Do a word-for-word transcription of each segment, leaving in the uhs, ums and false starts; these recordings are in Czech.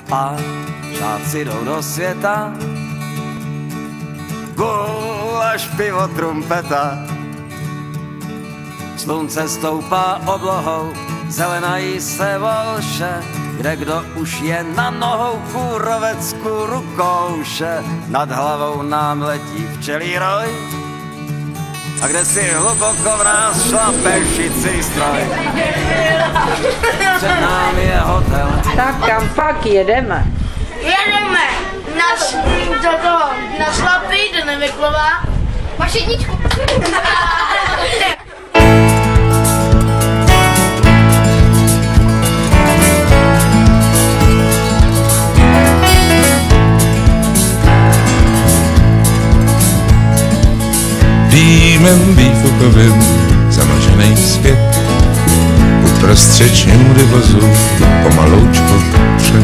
Pán, žáci jdou do světa, gulaš, pivo, trumpeta. Slunce stoupá oblohou, zelenají se volše, kde kdo už je na nohou, kůrovec kůru kouše. Nad hlavou nám letí včelí roj, a kde si hluboko v nás šlape šicí stroj. Před námi je hotel. Tak kam pak jedeme? Jedeme na, do toho, na Šlapy, do Neveklova. Máš jedničku? Dýmem výfukovým zamlžený svět, uprostřed šňůry vozu pomaloučko před.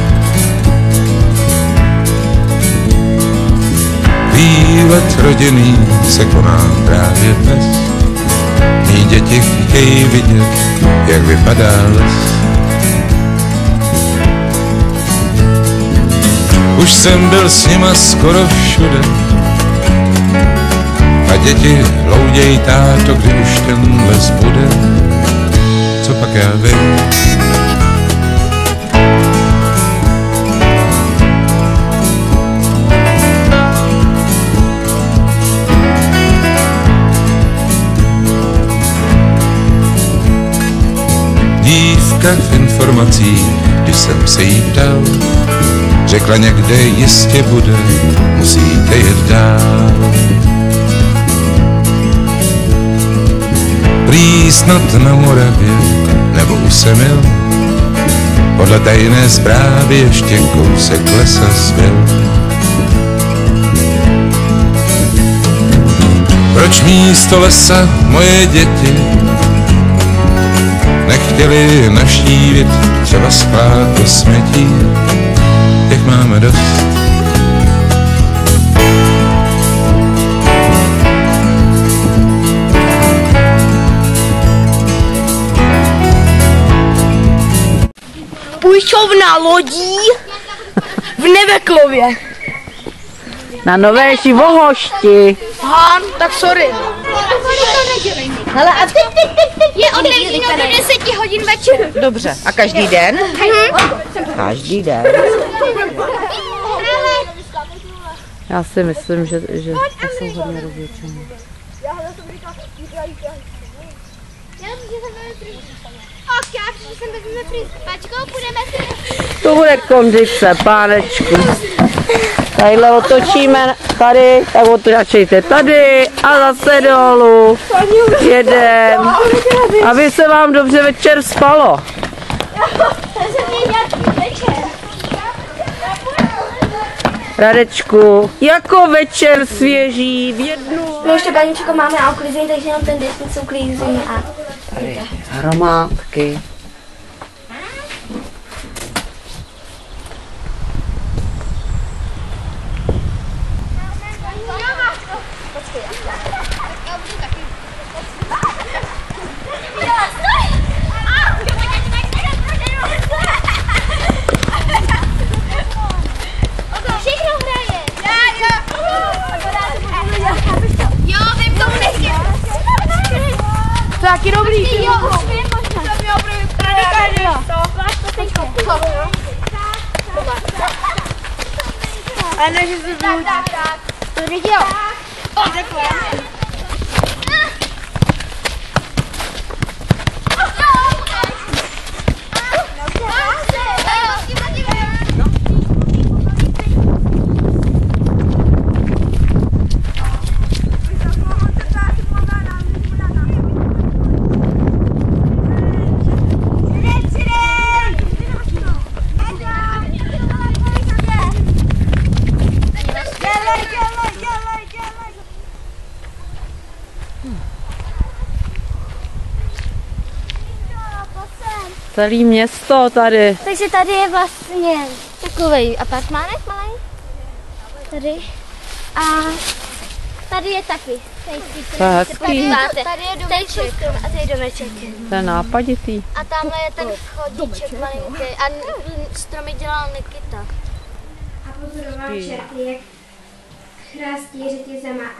Výlet rodinný se koná právě dnes, mí děti chtějí vidět, jak vypadá les. Už jsem byl s nima skoro všude, a děti hlouděj, táto, kdy už ten les bude. Co pak já vím? Dívka v informacích, když jsem se jí ptal, řekla, někde jistě bude, musíte jet dál. Prý snad na Moravě nebo u Semil, podle tajné zprávy ještě kousek lesa zbyl. Proč místo lesa moje děti nechtěli navštívit třeba skládku smětí? Těch máme dost. Půjčovna lodí v Neveklově. Na Nové Živohošti. Aha, tak sorry. Hele, a teď, teď, teď, teď je otevřeno do deseti hodin večer. Dobře, a každý den? Každý den. Já si myslím, že, že to jsou hodně rozvědčení. To bude kondice, pánečku. Tadyhle otočíme tady, tak otočíte tady a zase dolů. Jedem. Aby se vám dobře večer spalo. Radečku, jako večer svěží v jednu. My ještě baníčko máme a uklízení, takže jenom ten desnic uklízení a... Tady hromádky. Taky dobrý. Jo, už vím možná. A ne, že se zbudí. To viděl. Celé město tady. Takže tady je vlastně takový apartmánek malý. Tady. A Tady je taky. To je hezký. Tady je domeček. A tady je domeček. To je nápaditý. A tamhle je ten chodíček malinký. A stromy dělala Nikita. A pozoroval čerty, jak chrástí řetězama a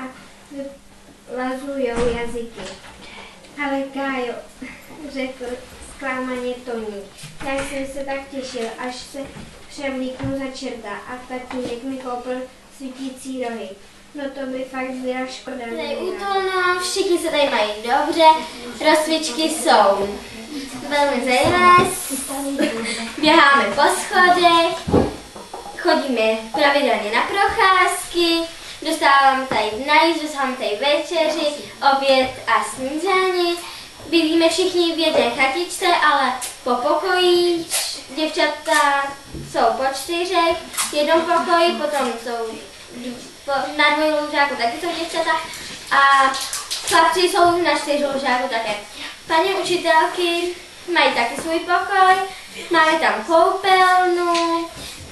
vyplazujou jazyky. Ale Kájo, řekl zklamaně Toní, já jsem se tak těšil, až se převlíknu za čerta a tatínek mi koupil svítící rohy. No to by fakt byla škoda. Tady útulno, všichni se tady mají dobře, rozcvičky jsou velmi zajímavé, běháme po schodech, chodíme pravidelně na procházky, dostáváme tady na jízdu, dostáváme tady večeři, oběd a snídani. Bydlíme všichni v jedné chatičce, ale po pokoji. Děvčata jsou po čtyřech, v jednom pokoji, potom jsou na dvoj lůžáku taky jsou děvčata a chlapci jsou na čtyř lůžáku také. Paní učitelky mají taky svůj pokoj, máme tam koupelnu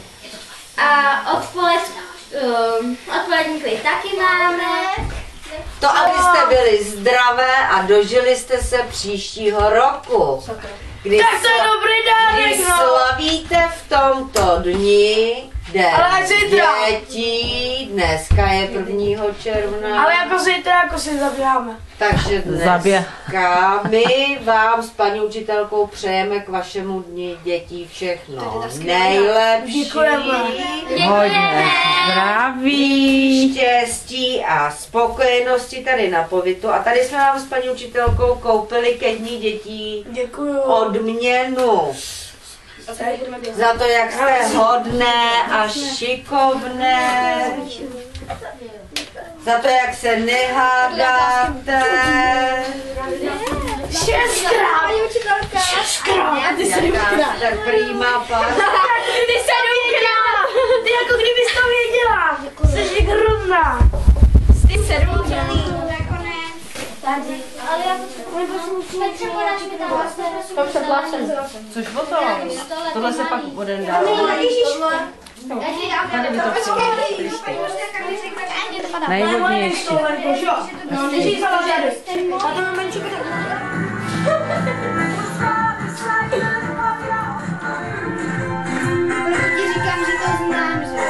a odpoled, um, odpolední klid taky máme. To, abyste byli zdravé a dožili jste se příštího roku. Kdy Tak to je dobrý dárek, Kdy no. slavíte v tomto dni Den Ale zítra. dětí, dneska je prvního června. Ale jako zítra, jako si zabíháme. Takže dneska my vám s paní učitelkou přejeme k vašemu dni dětí všechno nejlepší. Hodně zdraví. Štěstí a spokojenosti tady na pobytu. A tady jsme vám s paní učitelkou koupili ke dní dětí Děkuju. odměnu. Za to, jak jste hodné a šikovné. Za to, jak se nehádáte. Šestkrát. Šestkrát. Ty sedmkrát. Tak prýma pár. Ty sedmkrát. Ty jako kdybys to věděla. Jsi hrozná. Ty sedmkrát. Tady. Ale já musíme třeba mi tam vlastně. To přeplácen. Což o to? Tohle se pak jeden dá. Tady by to chtělo. Nejhodnější. No, neříkala tady. A to mám menší. Ti říkám, že to znám, že?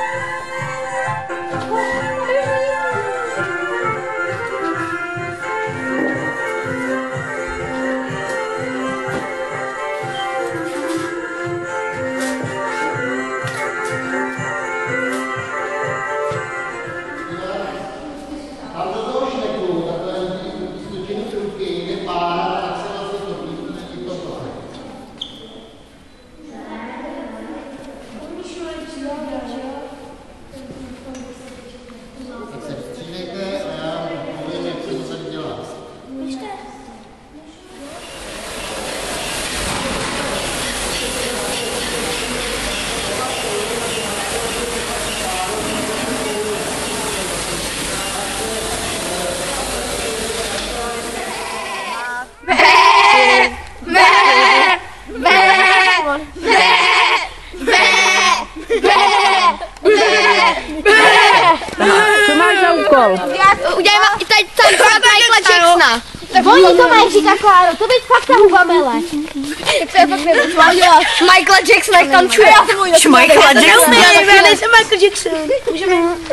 Co máš za úkol? Uděláme tady tančovat Michaela Jacksona. Oni to mají říkat, Kláro, to být fakt ta huba mele. Tak to je fakt nebudu, co mám dělat? Michaela Jacksona, jak tančuje. Michaela Jacksona. Já nejsem Michael Jackson. Můžeme.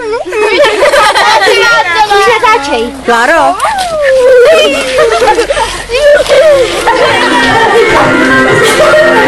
Už natáčej. Kláro? Můžeme.